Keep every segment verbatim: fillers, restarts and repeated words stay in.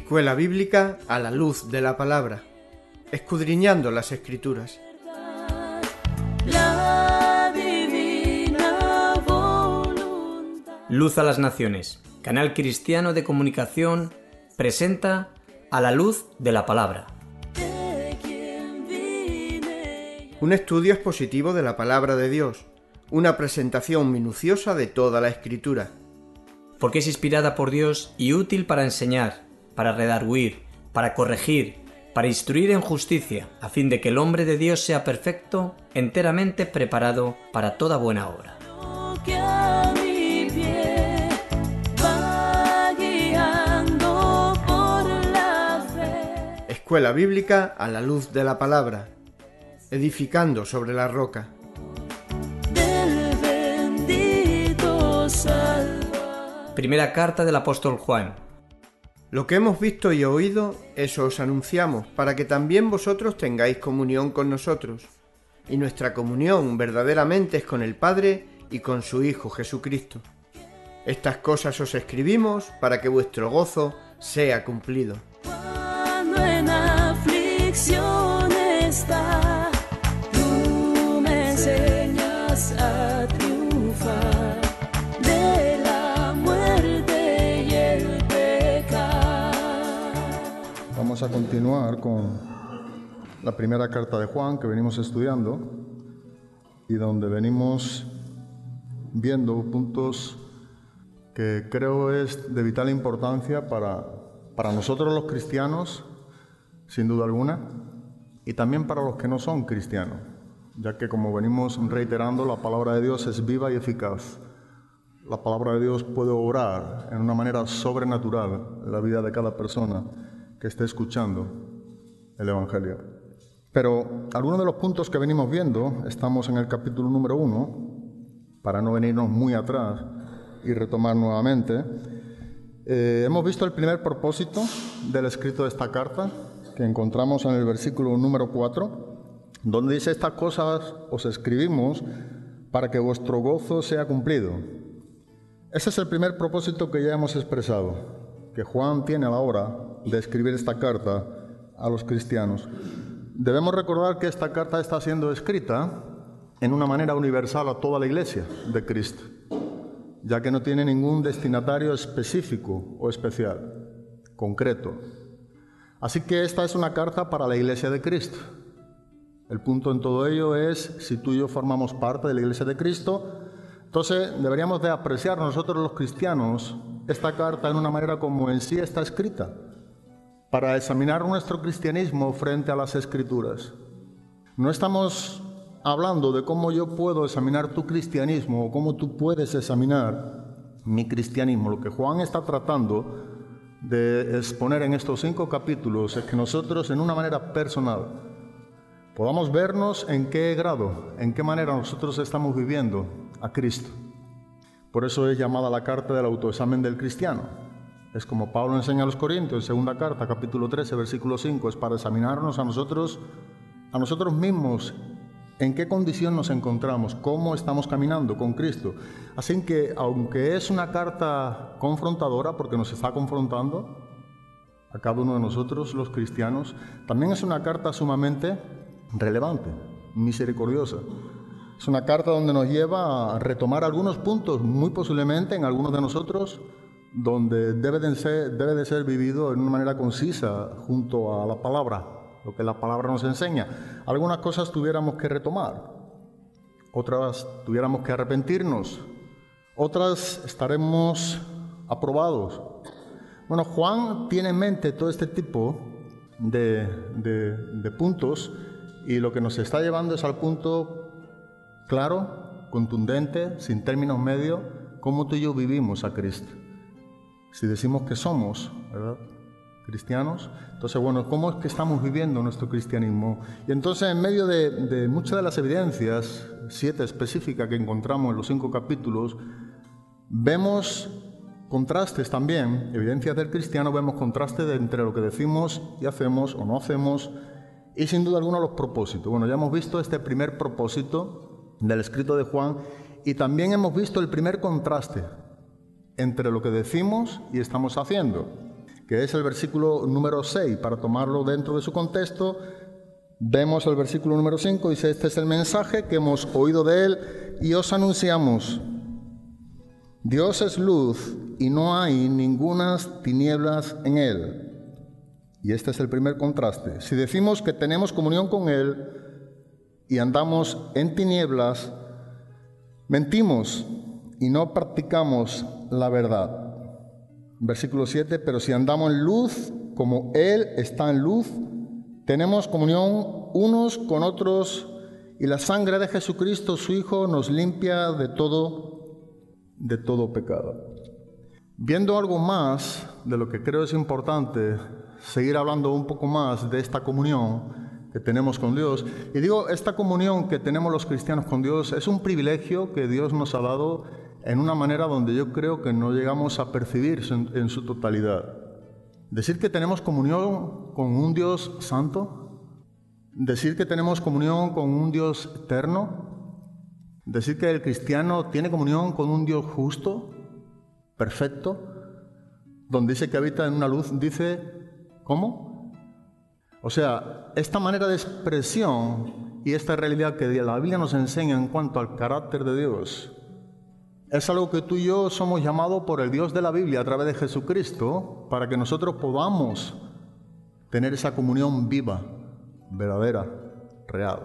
Escuela Bíblica a la luz de la palabra, escudriñando las Escrituras. La divina voluntad. Luz a las Naciones, canal cristiano de comunicación, presenta A la luz de la palabra. Un estudio expositivo de la palabra de Dios, una presentación minuciosa de toda la Escritura. Porque es inspirada por Dios y útil para enseñar, para redarguir, para corregir, para instruir en justicia, a fin de que el hombre de Dios sea perfecto, enteramente preparado para toda buena obra. Que a mi pie va guiando por la fe. Escuela Bíblica a la luz de la palabra, edificando sobre la roca. Del bendito Salvador. Primera carta del apóstol Juan. Lo que hemos visto y oído, eso os anunciamos, para que también vosotros tengáis comunión con nosotros. Y nuestra comunión verdaderamente es con el Padre y con su Hijo Jesucristo. Estas cosas os escribimos para que vuestro gozo sea cumplido. Cuando en aflicción está, tú me enseñas a triunfar de la muerte y el pecado. Vamos a continuar con la primera carta de Juan que venimos estudiando y donde venimos viendo puntos que creo es de vital importancia para, para nosotros los cristianos, sin duda alguna, y también para los que no son cristianos, ya que, como venimos reiterando, la palabra de Dios es viva y eficaz. La palabra de Dios puede obrar en una manera sobrenatural en la vida de cada persona que esté escuchando el Evangelio. Pero algunos de los puntos que venimos viendo, estamos en el capítulo número uno, para no venirnos muy atrás y retomar nuevamente. Eh, hemos visto el primer propósito del escrito de esta carta, que encontramos en el versículo número cuatro, donde dice: estas cosas os escribimos para que vuestro gozo sea cumplido. Ese es el primer propósito que ya hemos expresado, que Juan tiene a la hora de escribir esta carta a los cristianos. Debemos recordar que esta carta está siendo escrita en una manera universal a toda la iglesia de Cristo, ya que no tiene ningún destinatario específico o especial, concreto. Así que esta es una carta para la iglesia de Cristo. El punto en todo ello es, si tú y yo formamos parte de la iglesia de Cristo, entonces deberíamos de apreciar nosotros los cristianos esta carta en una manera como en sí está escrita, para examinar nuestro cristianismo frente a las Escrituras. No estamos hablando de cómo yo puedo examinar tu cristianismo o cómo tú puedes examinar mi cristianismo. Lo que Juan está tratando de exponer en estos cinco capítulos es que nosotros, en una manera personal, podamos vernos en qué grado, en qué manera nosotros estamos viviendo a Cristo. Por eso es llamada la carta del autoexamen del cristiano. Es como Pablo enseña a los Corintios, segunda carta, capítulo trece, versículo cinco, es para examinarnos a nosotros, a nosotros mismos, en qué condición nos encontramos, cómo estamos caminando con Cristo. Así que, aunque es una carta confrontadora, porque nos está confrontando a cada uno de nosotros, los cristianos, también es una carta sumamente relevante, misericordiosa. Es una carta donde nos lleva a retomar algunos puntos, muy posiblemente en algunos de nosotros, donde debe de ser, debe de ser vivido en una manera concisa junto a la palabra, lo que la palabra nos enseña. Algunas cosas tuviéramos que retomar, otras tuviéramos que arrepentirnos, otras estaremos aprobados. Bueno, Juan tiene en mente todo este tipo de, de, de puntos, y lo que nos está llevando es al punto claro, contundente, sin términos medios, cómo tú y yo vivimos a Cristo. Si decimos que somos, ¿verdad?, cristianos, entonces, bueno, ¿cómo es que estamos viviendo nuestro cristianismo? Y entonces, en medio de, de muchas de las evidencias, siete específicas que encontramos en los cinco capítulos, vemos contrastes también, evidencias del cristiano, vemos contrastes de entre lo que decimos y hacemos o no hacemos, y sin duda alguna los propósitos. Bueno, ya hemos visto este primer propósito del escrito de Juan, y también hemos visto el primer contraste entre lo que decimos y estamos haciendo, que es el versículo número seis. Para tomarlo dentro de su contexto, vemos el versículo número cinco, dice: este es el mensaje que hemos oído de él y os anunciamos. Dios es luz y no hay ningunas tinieblas en él. Y este es el primer contraste. Si decimos que tenemos comunión con él y andamos en tinieblas, mentimos y no practicamos la verdad. Versículo siete, pero si andamos en luz, como él está en luz, tenemos comunión unos con otros, y la sangre de Jesucristo, su Hijo, nos limpia de todo, de todo pecado. Viendo algo más de lo que creo es importante, seguir hablando un poco más de esta comunión que tenemos con Dios. Y digo, esta comunión que tenemos los cristianos con Dios es un privilegio que Dios nos ha dado en una manera donde yo creo que no llegamos a percibir en, en su totalidad. Decir que tenemos comunión con un Dios santo, decir que tenemos comunión con un Dios eterno, decir que el cristiano tiene comunión con un Dios justo, perfecto, donde dice que habita en una luz, dice, ¿cómo? O sea, esta manera de expresión y esta realidad que la Biblia nos enseña en cuanto al carácter de Dios, es algo que tú y yo somos llamados por el Dios de la Biblia a través de Jesucristo para que nosotros podamos tener esa comunión viva, verdadera, real.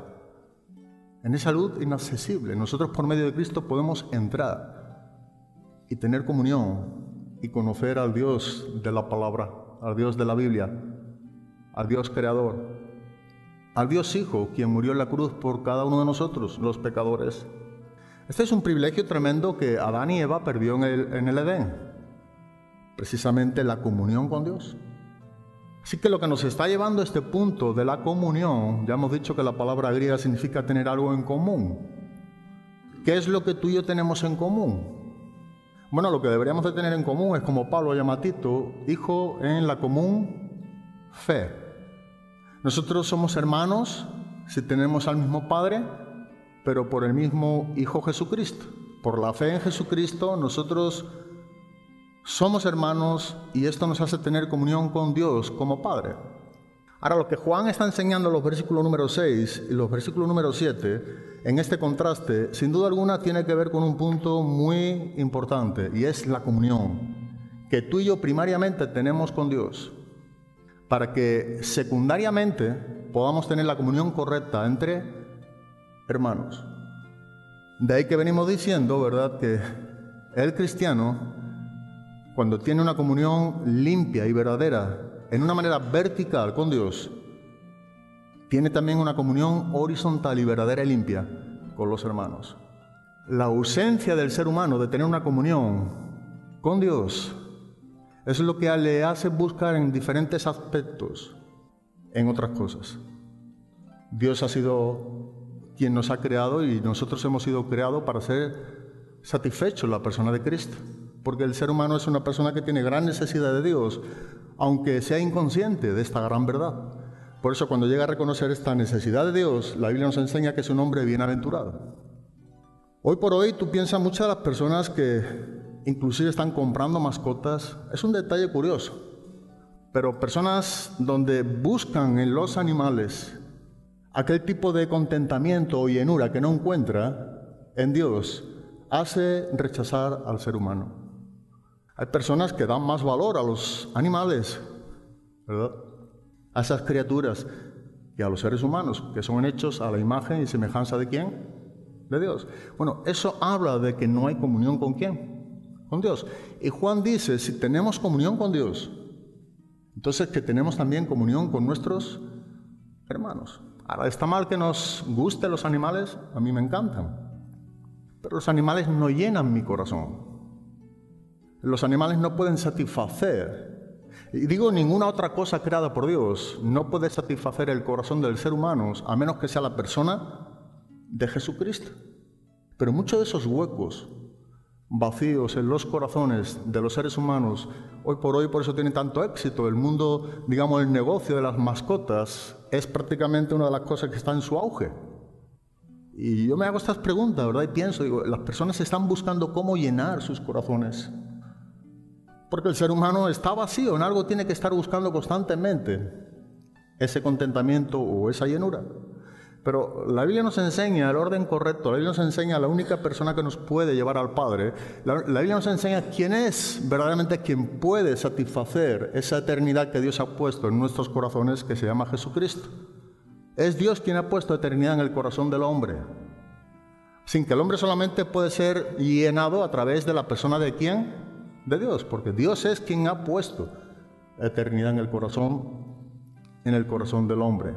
En esa luz inaccesible, nosotros por medio de Cristo podemos entrar y tener comunión y conocer al Dios de la palabra, al Dios de la Biblia, al Dios creador, al Dios Hijo, quien murió en la cruz por cada uno de nosotros, los pecadores. Este es un privilegio tremendo que Adán y Eva perdió en el, en el Edén, precisamente la comunión con Dios. Así que lo que nos está llevando a este punto de la comunión, ya hemos dicho que la palabra griega significa tener algo en común. ¿Qué es lo que tú y yo tenemos en común? Bueno, lo que deberíamos de tener en común es, como Pablo llama a Tito, hijo en la común fe. Nosotros somos hermanos si tenemos al mismo Padre, pero por el mismo Hijo Jesucristo. Por la fe en Jesucristo nosotros somos hermanos y esto nos hace tener comunión con Dios como Padre. Ahora, lo que Juan está enseñando en los versículos número seis y los versículos número siete, en este contraste, sin duda alguna tiene que ver con un punto muy importante, y es la comunión que tú y yo primariamente tenemos con Dios, para que secundariamente podamos tener la comunión correcta entre hermanos. De ahí que venimos diciendo, ¿verdad?, que el cristiano, cuando tiene una comunión limpia y verdadera, en una manera vertical con Dios, tiene también una comunión horizontal y verdadera y limpia con los hermanos. La ausencia del ser humano de tener una comunión con Dios es lo que le hace buscar en diferentes aspectos, en otras cosas. Dios ha sido quien nos ha creado y nosotros hemos sido creados para ser satisfechos en la persona de Cristo, porque el ser humano es una persona que tiene gran necesidad de Dios, aunque sea inconsciente de esta gran verdad. Por eso, cuando llega a reconocer esta necesidad de Dios, la Biblia nos enseña que es un hombre bienaventurado. Hoy por hoy tú piensas, muchas de las personas que inclusive están comprando mascotas, es un detalle curioso, pero personas donde buscan en los animales aquel tipo de contentamiento o llenura que no encuentra en Dios, hace rechazar al ser humano. Hay personas que dan más valor a los animales, ¿verdad?, a esas criaturas, y a los seres humanos, que son hechos a la imagen y semejanza de ¿quién? De Dios. Bueno, eso habla de que no hay comunión con ¿quién? Con Dios. Y Juan dice, si tenemos comunión con Dios, entonces que tenemos también comunión con nuestros hermanos. Ahora, ¿está mal que nos gusten los animales? A mí me encantan. Pero los animales no llenan mi corazón. Los animales no pueden satisfacer. Y digo, ninguna otra cosa creada por Dios no puede satisfacer el corazón del ser humano, a menos que sea la persona de Jesucristo. Pero muchos de esos huecos vacíos en los corazones de los seres humanos, hoy por hoy por eso tiene tanto éxito. El mundo, digamos, el negocio de las mascotas es prácticamente una de las cosas que está en su auge. Y yo me hago estas preguntas, ¿verdad? Y pienso, digo, las personas están buscando cómo llenar sus corazones. Porque el ser humano está vacío, en algo tiene que estar buscando constantemente ese contentamiento o esa llenura. Pero la Biblia nos enseña el orden correcto, la Biblia nos enseña la única persona que nos puede llevar al Padre, la, la Biblia nos enseña quién es verdaderamente quien puede satisfacer esa eternidad que Dios ha puesto en nuestros corazones, que se llama Jesucristo. Es Dios quien ha puesto eternidad en el corazón del hombre, sin que el hombre solamente puede ser llenado a través de la persona de quién, de Dios, porque Dios es quien ha puesto eternidad en el corazón, en el corazón del hombre.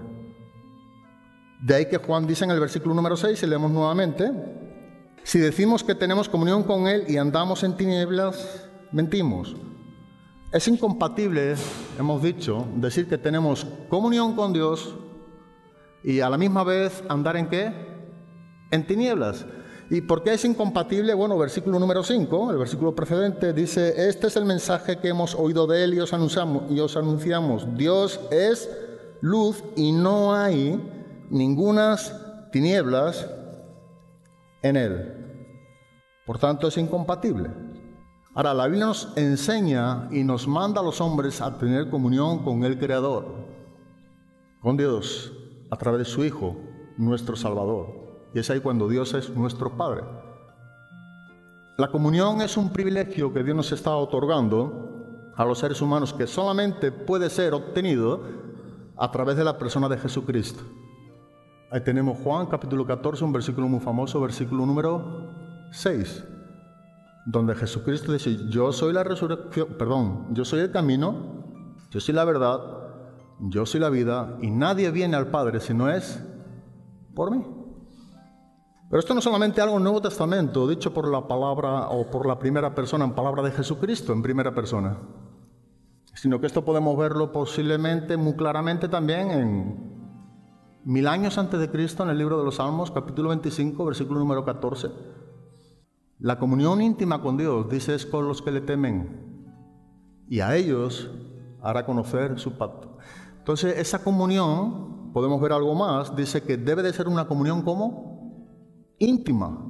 De ahí que Juan dice en el versículo número seis, y leemos nuevamente: si decimos que tenemos comunión con Él y andamos en tinieblas, mentimos. Es incompatible, hemos dicho, decir que tenemos comunión con Dios y a la misma vez andar en ¿qué? En tinieblas. ¿Y por qué es incompatible? Bueno, versículo número cinco, el versículo precedente, dice: este es el mensaje que hemos oído de Él y os anunciamos, y os anunciamos. Dios es luz y no hay ningunas tinieblas en Él. Por tanto, es incompatible. Ahora, la Biblia nos enseña y nos manda a los hombres a tener comunión con el Creador, con Dios, a través de su Hijo, nuestro Salvador. Y es ahí cuando Dios es nuestro Padre. La comunión es un privilegio que Dios nos está otorgando a los seres humanos, que solamente puede ser obtenido a través de la persona de Jesucristo. Ahí tenemos Juan capítulo catorce, un versículo muy famoso, versículo número seis, donde Jesucristo dice: yo soy la resurrección, perdón, yo soy el camino, yo soy la verdad, yo soy la vida, y nadie viene al Padre si no es por mí. Pero esto no es solamente algo en el Nuevo Testamento, dicho por la palabra o por la primera persona, en palabra de Jesucristo, en primera persona, sino que esto podemos verlo posiblemente muy claramente también en mil años antes de Cristo, en el libro de los Salmos, capítulo veinticinco, versículo número catorce. La comunión íntima con Dios, dice, es con los que le temen, y a ellos hará conocer su pacto. Entonces, esa comunión, podemos ver algo más, dice que debe de ser una comunión como íntima.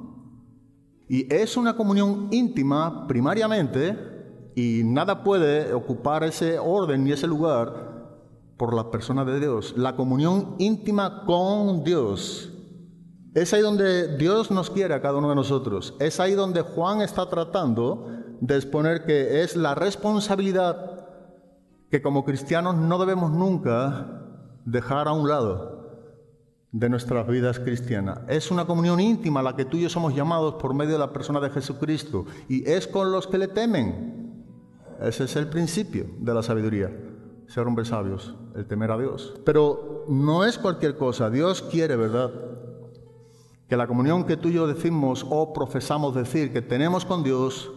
Y es una comunión íntima primariamente, y nada puede ocupar ese orden ni ese lugar por la persona de Dios. La comunión íntima con Dios. Es ahí donde Dios nos quiere a cada uno de nosotros. Es ahí donde Juan está tratando de exponer que es la responsabilidad que como cristianos no debemos nunca dejar a un lado de nuestras vidas cristianas. Es una comunión íntima la que tú y yo somos llamados por medio de la persona de Jesucristo, y es con los que le temen. Ese es el principio de la sabiduría, ser hombres sabios, el temer a Dios. Pero no es cualquier cosa. Dios quiere, ¿verdad?, que la comunión que tú y yo decimos o profesamos decir que tenemos con Dios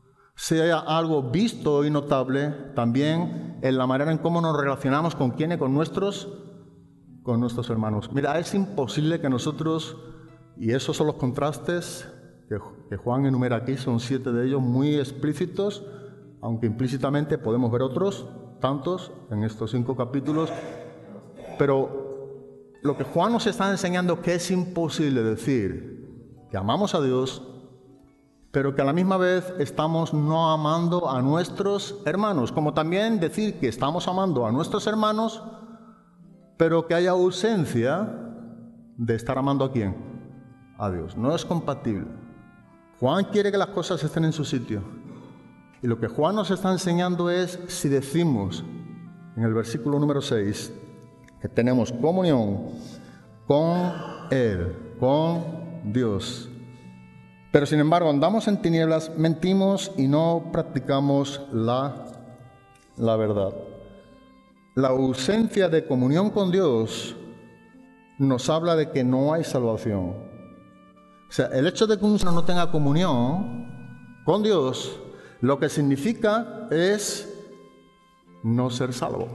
sea algo visto y notable también en la manera en cómo nos relacionamos con quiénes, con nuestros, con nuestros hermanos. Mira, es imposible que nosotros, y esos son los contrastes que, que Juan enumera aquí, son siete de ellos muy explícitos, aunque implícitamente podemos ver otros tantos en estos cinco capítulos, pero lo que Juan nos está enseñando es que es imposible decir que amamos a Dios, pero que a la misma vez estamos no amando a nuestros hermanos, como también decir que estamos amando a nuestros hermanos, pero que haya ausencia de estar amando a quién, a Dios. No es compatible. Juan quiere que las cosas estén en su sitio. Y lo que Juan nos está enseñando es, si decimos en el versículo número seis que tenemos comunión con Él, con Dios, pero sin embargo andamos en tinieblas, mentimos y no practicamos la, la verdad. La ausencia de comunión con Dios nos habla de que no hay salvación. O sea, el hecho de que uno no tenga comunión con Dios, lo que significa es no ser salvo.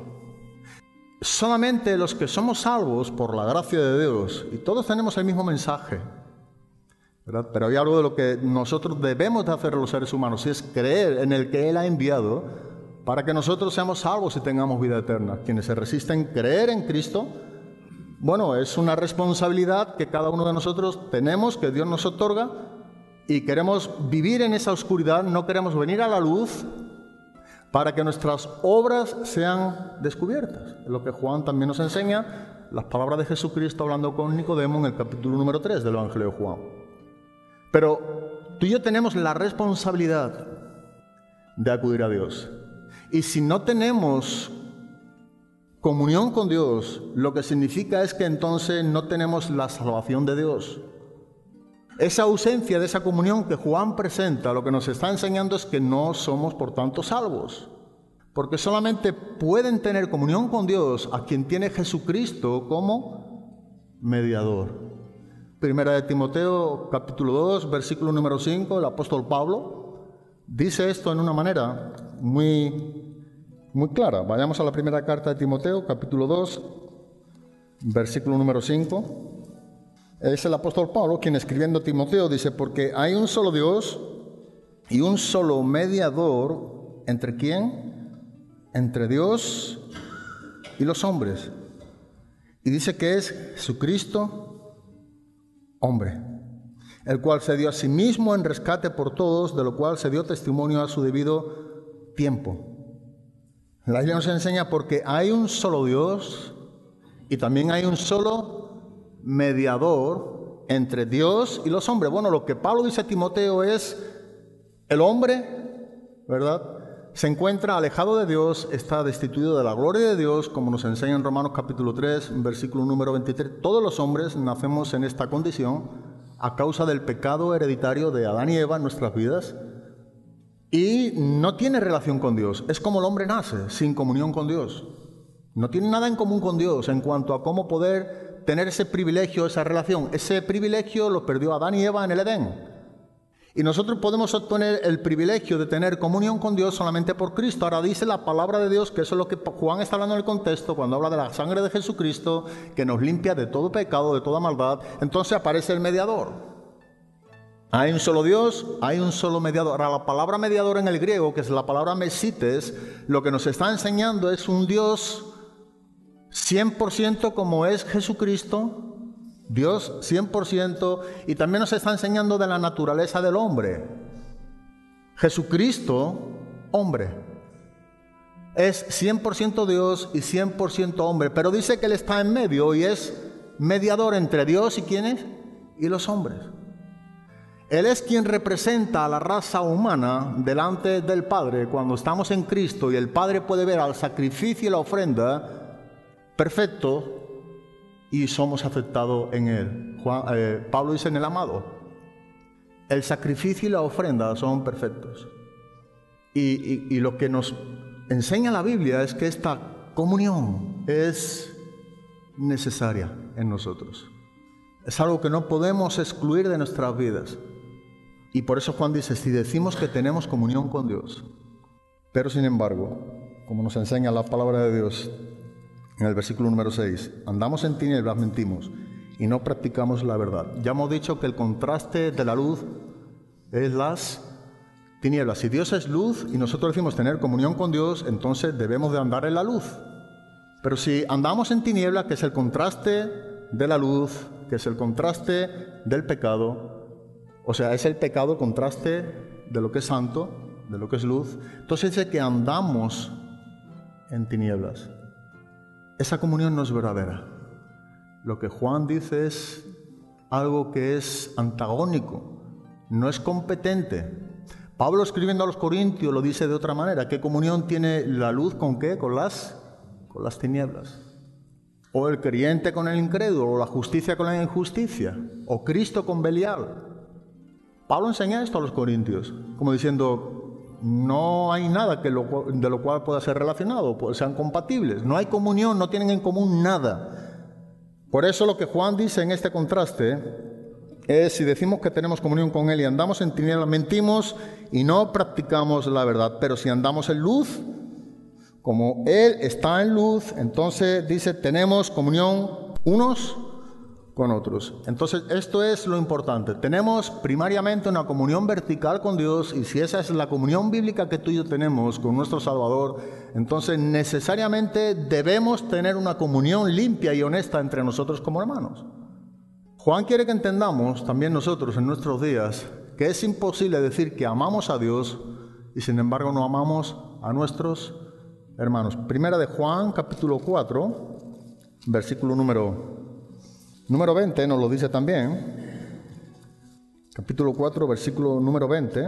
Solamente los que somos salvos por la gracia de Dios, y todos tenemos el mismo mensaje, ¿verdad? Pero hay algo de lo que nosotros debemos de hacer los seres humanos, y es creer en el que Él ha enviado para que nosotros seamos salvos y tengamos vida eterna. Quienes se resisten a creer en Cristo, bueno, es una responsabilidad que cada uno de nosotros tenemos, que Dios nos otorga, y queremos vivir en esa oscuridad, no queremos venir a la luz, para que nuestras obras sean descubiertas. Es lo que Juan también nos enseña, las palabras de Jesucristo hablando con Nicodemo en el capítulo número tres del Evangelio de Juan. Pero tú y yo tenemos la responsabilidad de acudir a Dios. Y si no tenemos comunión con Dios, lo que significa es que entonces no tenemos la salvación de Dios. Esa ausencia de esa comunión que Juan presenta, lo que nos está enseñando es que no somos por tanto salvos. Porque solamente pueden tener comunión con Dios a quien tiene Jesucristo como mediador. Primera de Timoteo, capítulo dos, versículo número cinco, el apóstol Pablo dice esto en una manera muy, muy clara. Vayamos a la primera carta de Timoteo, capítulo dos, versículo número cinco. Es el apóstol Pablo quien, escribiendo a Timoteo, dice: porque hay un solo Dios y un solo mediador, ¿entre quién? Entre Dios y los hombres. Y dice que es Jesucristo, hombre, el cual se dio a sí mismo en rescate por todos, de lo cual se dio testimonio a su debido tiempo. La Biblia nos enseña porque hay un solo Dios y también hay un solo mediador entre Dios y los hombres. Bueno, lo que Pablo dice a Timoteo es: el hombre, ¿verdad?, se encuentra alejado de Dios, está destituido de la gloria de Dios, como nos enseña en Romanos capítulo tres, versículo número veintitrés. Todos los hombres nacemos en esta condición a causa del pecado hereditario de Adán y Eva en nuestras vidas, y no tiene relación con Dios. Es como el hombre nace, sin comunión con Dios. No tiene nada en común con Dios en cuanto a cómo poder tener ese privilegio, esa relación. Ese privilegio lo perdió Adán y Eva en el Edén. Y nosotros podemos obtener el privilegio de tener comunión con Dios solamente por Cristo. Ahora dice la palabra de Dios, que eso es lo que Juan está hablando en el contexto, cuando habla de la sangre de Jesucristo, que nos limpia de todo pecado, de toda maldad. Entonces aparece el mediador. Hay un solo Dios, hay un solo mediador. Ahora, la palabra mediador en el griego, que es la palabra mesites, lo que nos está enseñando es un Dios cien por ciento como es Jesucristo, Dios cien por ciento, y también nos está enseñando de la naturaleza del hombre. Jesucristo, hombre, es cien por ciento Dios y cien por ciento hombre, pero dice que Él está en medio y es mediador entre Dios y ¿quiénes? Y los hombres. Él es quien representa a la raza humana delante del Padre cuando estamos en Cristo, y el Padre puede ver al sacrificio y la ofrenda perfecto, y somos afectados en Él. Juan, eh, Pablo dice en el amado, el sacrificio y la ofrenda son perfectos. Y, y, y lo que nos enseña la Biblia es que esta comunión es necesaria en nosotros. Es algo que no podemos excluir de nuestras vidas. Y por eso Juan dice: si decimos que tenemos comunión con Dios, pero sin embargo, como nos enseña la palabra de Dios, en el versículo número seis, andamos en tinieblas, mentimos y no practicamos la verdad. Ya hemos dicho que el contraste de la luz es las tinieblas. Si Dios es luz y nosotros decimos tener comunión con Dios, entonces debemos de andar en la luz. Pero si andamos en tinieblas, que es el contraste de la luz, que es el contraste del pecado, o sea, es el pecado, el contraste de lo que es santo, de lo que es luz, entonces dice que andamos en tinieblas. Esa comunión no es verdadera. Lo que Juan dice es algo que es antagónico, no es competente. Pablo, escribiendo a los Corintios, lo dice de otra manera. ¿Qué comunión tiene la luz con qué? Con las, con las tinieblas. O el creyente con el incrédulo, o la justicia con la injusticia, o Cristo con Belial. Pablo enseña esto a los Corintios, como diciendo: no hay nada que lo, de lo cual pueda ser relacionado, pues sean compatibles. No hay comunión, no tienen en común nada. Por eso lo que Juan dice en este contraste es: si decimos que tenemos comunión con Él y andamos en tinieblas, mentimos y no practicamos la verdad. Pero si andamos en luz, como Él está en luz, entonces dice, tenemos comunión unos con otros. Entonces, esto es lo importante. Tenemos primariamente una comunión vertical con Dios, y si esa es la comunión bíblica que tú y yo tenemos con nuestro Salvador, entonces necesariamente debemos tener una comunión limpia y honesta entre nosotros como hermanos. Juan quiere que entendamos también nosotros en nuestros días que es imposible decir que amamos a Dios y sin embargo no amamos a nuestros hermanos. Primera de Juan, capítulo cuatro, versículo número, número veinte, nos lo dice también. Capítulo cuatro, versículo número veinte.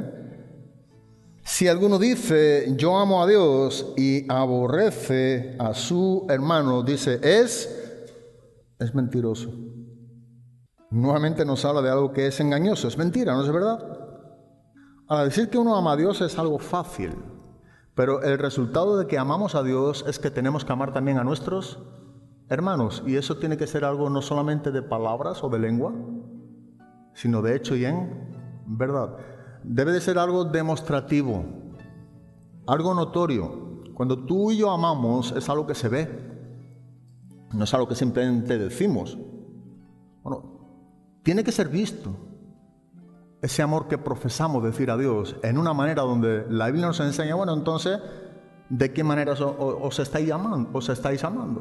Si alguno dice, yo amo a Dios y aborrece a su hermano, dice, es, es mentiroso. Nuevamente nos habla de algo que es engañoso, es mentira, ¿no es verdad? Al decir que uno ama a Dios es algo fácil, pero el resultado de que amamos a Dios es que tenemos que amar también a nuestros hermanos, y eso tiene que ser algo no solamente de palabras o de lengua, sino de hecho y en verdad. Debe de ser algo demostrativo, algo notorio. Cuando tú y yo amamos es algo que se ve, no es algo que simplemente decimos. Bueno, tiene que ser visto. Ese amor que profesamos decir a Dios en una manera donde la Biblia nos enseña, bueno, entonces, ¿de qué manera os, os, estáis, amando, os estáis amando?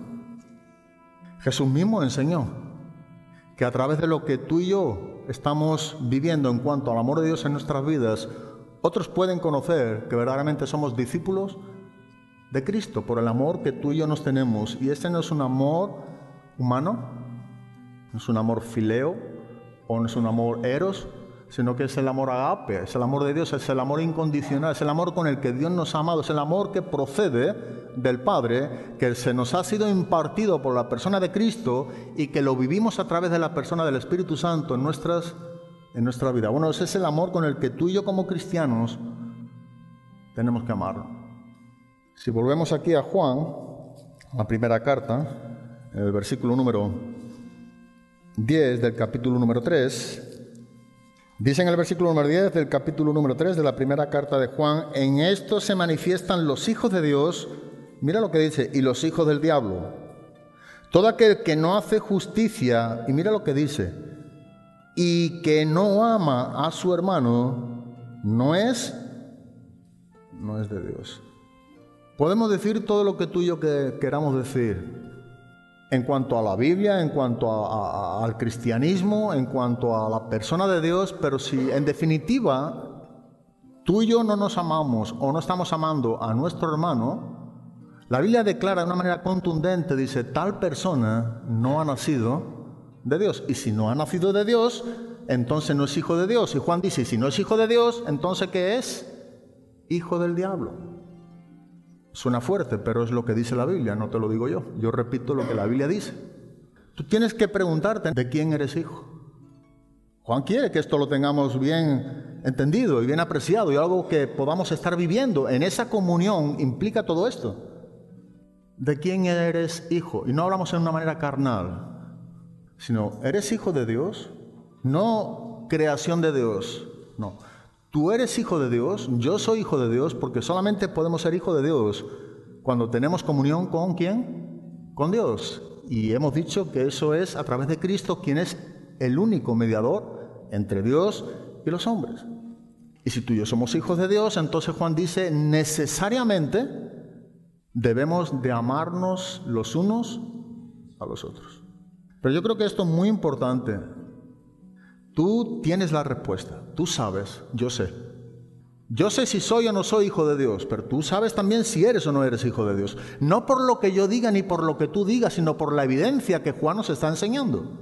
Jesús mismo enseñó que a través de lo que tú y yo estamos viviendo en cuanto al amor de Dios en nuestras vidas, otros pueden conocer que verdaderamente somos discípulos de Cristo por el amor que tú y yo nos tenemos. Y este no es un amor humano, no es un amor fileo o no es un amor eros, sino que es el amor agape, es el amor de Dios, es el amor incondicional, es el amor con el que Dios nos ha amado, es el amor que procede del Padre, que se nos ha sido impartido por la persona de Cristo y que lo vivimos a través de la persona del Espíritu Santo en, nuestras, en nuestra vida. Bueno, ese es el amor con el que tú y yo como cristianos tenemos que amarlo. Si volvemos aquí a Juan, la primera carta, el versículo número diez del capítulo número tres, dice en el versículo número diez del capítulo número tres de la primera carta de Juan, en esto se manifiestan los hijos de Dios, mira lo que dice, y los hijos del diablo. Todo aquel que no hace justicia, y mira lo que dice, y que no ama a su hermano, no es, no es de Dios. Podemos decir todo lo que tú y yo que queramos decir en cuanto a la Biblia, en cuanto a, a, al cristianismo, en cuanto a la persona de Dios, pero si en definitiva tú y yo no nos amamos o no estamos amando a nuestro hermano, la Biblia declara de una manera contundente, dice, tal persona no ha nacido de Dios. Y si no ha nacido de Dios, entonces no es hijo de Dios. Y Juan dice, si no es hijo de Dios, entonces ¿qué es? Hijo del diablo. Suena fuerte, pero es lo que dice la Biblia, no te lo digo yo. Yo repito lo que la Biblia dice. Tú tienes que preguntarte de quién eres hijo. Juan quiere que esto lo tengamos bien entendido y bien apreciado y algo que podamos estar viviendo. En esa comunión implica todo esto. ¿De quién eres hijo? Y no hablamos en una manera carnal, sino, ¿eres hijo de Dios? No creación de Dios, no. Tú eres hijo de Dios, yo soy hijo de Dios, porque solamente podemos ser hijo de Dios cuando tenemos comunión con ¿quién? Con Dios. Y hemos dicho que eso es a través de Cristo, quien es el único mediador entre Dios y los hombres. Y si tú y yo somos hijos de Dios, entonces Juan dice, necesariamente debemos de amarnos los unos a los otros. Pero yo creo que esto es muy importante. Tú tienes la respuesta, tú sabes, yo sé. Yo sé si soy o no soy hijo de Dios, pero tú sabes también si eres o no eres hijo de Dios. No por lo que yo diga ni por lo que tú digas, sino por la evidencia que Juan nos está enseñando.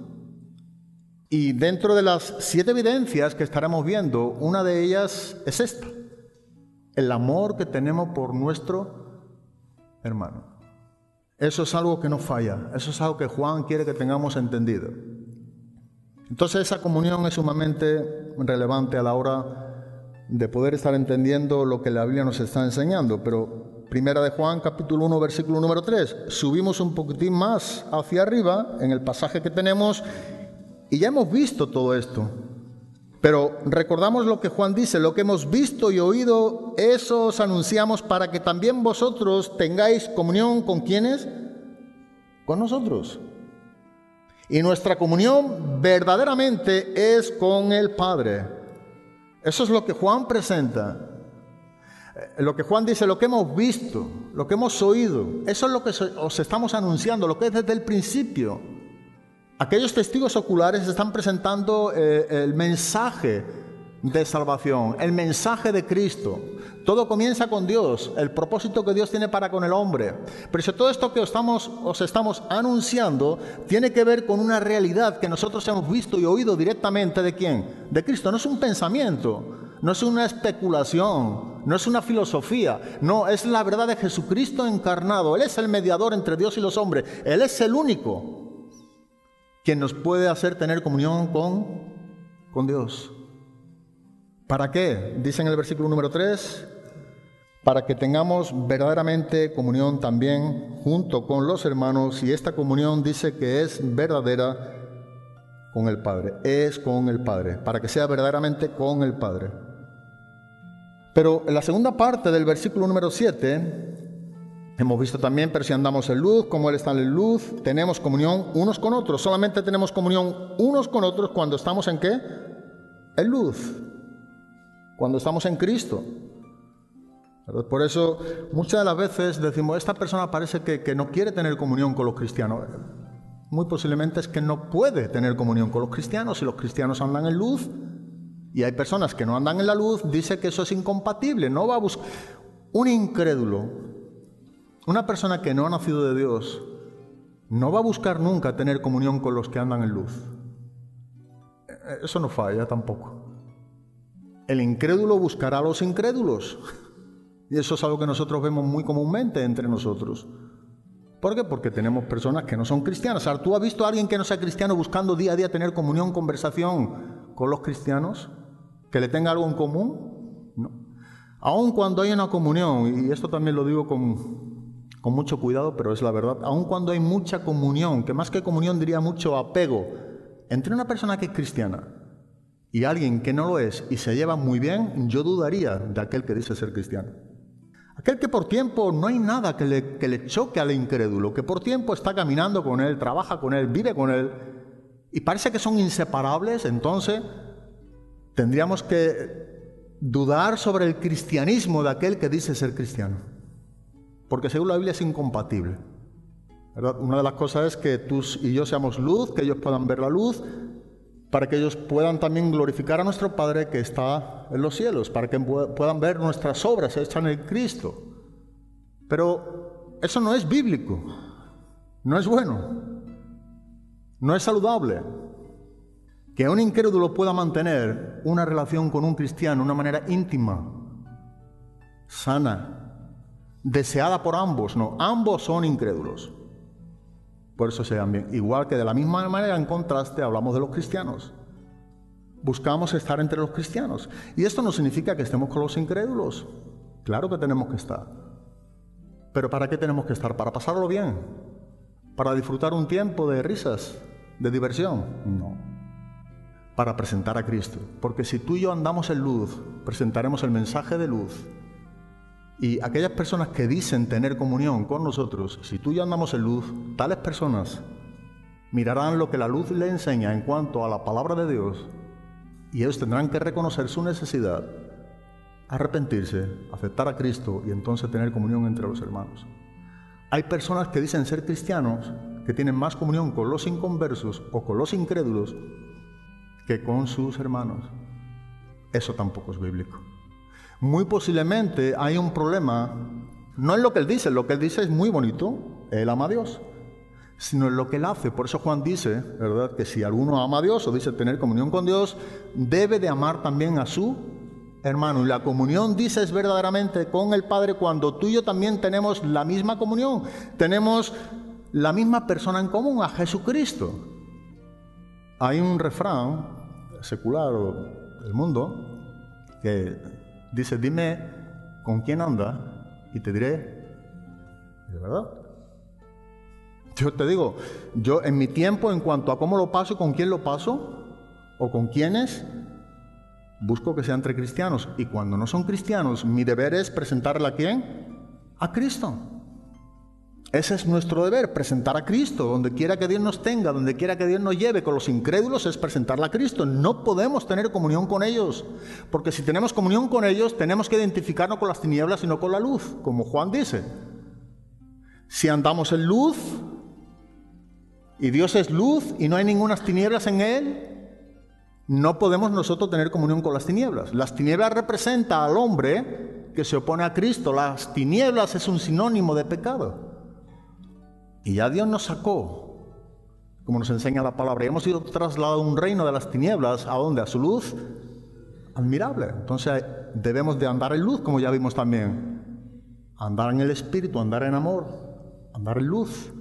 Y dentro de las siete evidencias que estaremos viendo, una de ellas es esta: el amor que tenemos por nuestro hermano. Eso es algo que no falla, eso es algo que Juan quiere que tengamos entendido. Entonces esa comunión es sumamente relevante a la hora de poder estar entendiendo lo que la Biblia nos está enseñando. Pero Primera de Juan, capítulo uno, versículo número tres. Subimos un poquitín más hacia arriba en el pasaje que tenemos y ya hemos visto todo esto. Pero recordamos lo que Juan dice, lo que hemos visto y oído, eso os anunciamos para que también vosotros tengáis comunión con ¿quiénes? Con nosotros. Y nuestra comunión verdaderamente es con el Padre. Eso es lo que Juan presenta. Lo que Juan dice, lo que hemos visto, lo que hemos oído, eso es lo que os estamos anunciando, lo que es desde el principio. Aquellos testigos oculares están presentando eh, el mensaje de salvación, el mensaje de Cristo. Todo comienza con Dios, el propósito que Dios tiene para con el hombre. Pero si todo esto que os estamos, os estamos anunciando tiene que ver con una realidad que nosotros hemos visto y oído directamente ¿de quién? De Cristo. No es un pensamiento, no es una especulación, no es una filosofía, no, es la verdad de Jesucristo encarnado. Él es el mediador entre Dios y los hombres. Él es el único quien nos puede hacer tener comunión con, con Dios. ¿Para qué? Dice en el versículo número tres, para que tengamos verdaderamente comunión también junto con los hermanos, y esta comunión dice que es verdadera con el Padre, es con el Padre, para que sea verdaderamente con el Padre. Pero en la segunda parte del versículo número siete, hemos visto también, pero si andamos en luz, como Él está en luz, tenemos comunión unos con otros. Solamente tenemos comunión unos con otros cuando estamos en ¿qué? En luz. Cuando estamos en Cristo. Por eso muchas de las veces decimos, esta persona parece que, que no quiere tener comunión con los cristianos. Muy posiblemente es que no puede tener comunión con los cristianos. Si los cristianos andan en luz y hay personas que no andan en la luz, dice que eso es incompatible. No va a buscar un incrédulo, una persona que no ha nacido de Dios, no va a buscar nunca tener comunión con los que andan en luz. Eso no falla tampoco. El incrédulo buscará a los incrédulos. Y eso es algo que nosotros vemos muy comúnmente entre nosotros. ¿Por qué? Porque tenemos personas que no son cristianas. Ahora, ¿tú has visto a alguien que no sea cristiano buscando día a día tener comunión, conversación con los cristianos? ¿Que le tenga algo en común? No. Aun cuando hay una comunión, y esto también lo digo con, con mucho cuidado, pero es la verdad, aun cuando hay mucha comunión, que más que comunión diría mucho apego, entre una persona que es cristiana y alguien que no lo es y se lleva muy bien, yo dudaría de aquel que dice ser cristiano. Aquel que por tiempo no hay nada que le, que le choque al incrédulo, que por tiempo está caminando con él, trabaja con él, vive con él, y parece que son inseparables, entonces tendríamos que dudar sobre el cristianismo de aquel que dice ser cristiano. Porque según la Biblia es incompatible, ¿verdad? Una de las cosas es que tú y yo seamos luz, que ellos puedan ver la luz, para que ellos puedan también glorificar a nuestro Padre que está en los cielos, para que puedan ver nuestras obras hechas en Cristo. Pero eso no es bíblico, no es bueno, no es saludable. Que un incrédulo pueda mantener una relación con un cristiano de una manera íntima, sana, deseada por ambos, no, ambos son incrédulos. Por eso se llaman bien. Igual que de la misma manera, en contraste, hablamos de los cristianos. Buscamos estar entre los cristianos. Y esto no significa que estemos con los incrédulos. Claro que tenemos que estar. Pero ¿para qué tenemos que estar? ¿Para pasarlo bien? ¿Para disfrutar un tiempo de risas, de diversión? No. Para presentar a Cristo. Porque si tú y yo andamos en luz, presentaremos el mensaje de luz. Y aquellas personas que dicen tener comunión con nosotros, si tú y yo andamos en luz, tales personas mirarán lo que la luz le enseña en cuanto a la palabra de Dios, y ellos tendrán que reconocer su necesidad, arrepentirse, aceptar a Cristo y entonces tener comunión entre los hermanos. Hay personas que dicen ser cristianos, que tienen más comunión con los inconversos o con los incrédulos que con sus hermanos. Eso tampoco es bíblico. Muy posiblemente hay un problema, no en lo que él dice, lo que él dice es muy bonito, él ama a Dios, sino en lo que él hace. Por eso Juan dice, ¿verdad?, que si alguno ama a Dios o dice tener comunión con Dios, debe de amar también a su hermano. Y la comunión, dice, es verdaderamente con el Padre cuando tú y yo también tenemos la misma comunión, tenemos la misma persona en común, a Jesucristo. Hay un refrán secular del mundo que dice, dime con quién anda y te diré, ¿de verdad? Yo te digo, yo en mi tiempo, en cuanto a cómo lo paso y con quién lo paso, o con quiénes, busco que sean entre cristianos. Y cuando no son cristianos, mi deber es presentarle a quién, a Cristo. Ese es nuestro deber, presentar a Cristo. Donde quiera que Dios nos tenga, donde quiera que Dios nos lleve, con los incrédulos es presentarle a Cristo. No podemos tener comunión con ellos, porque si tenemos comunión con ellos, tenemos que identificarnos con las tinieblas y no con la luz, como Juan dice. Si andamos en luz, y Dios es luz, y no hay ninguna tinieblas en Él, no podemos nosotros tener comunión con las tinieblas. Las tinieblas representan al hombre que se opone a Cristo. Las tinieblas es un sinónimo de pecado. Y ya Dios nos sacó, como nos enseña la palabra, y hemos sido trasladados a un reino de las tinieblas. ¿A dónde? A su luz admirable. Entonces debemos de andar en luz, como ya vimos también. Andar en el Espíritu, andar en amor, andar en luz.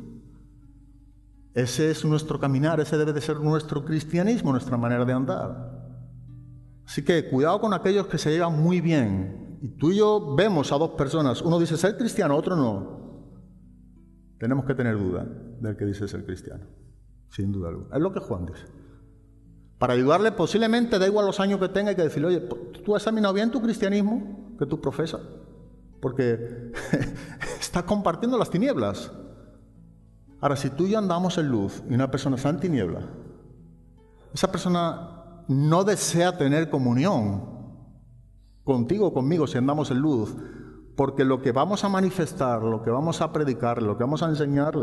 Ese es nuestro caminar, ese debe de ser nuestro cristianismo, nuestra manera de andar. Así que cuidado con aquellos que se llevan muy bien. Y tú y yo vemos a dos personas, uno dice ser cristiano, otro no. Tenemos que tener duda del que dice ser cristiano, sin duda alguna. Es lo que Juan dice. Para ayudarle, posiblemente, da igual los años que tenga, hay que decirle, oye, ¿tú has examinado bien tu cristianismo que tú profesas? Porque estás compartiendo las tinieblas. Ahora, si tú y yo andamos en luz y una persona está en tiniebla, esa persona no desea tener comunión contigo o conmigo si andamos en luz, porque lo que vamos a manifestar, lo que vamos a predicar, lo que vamos a enseñarle,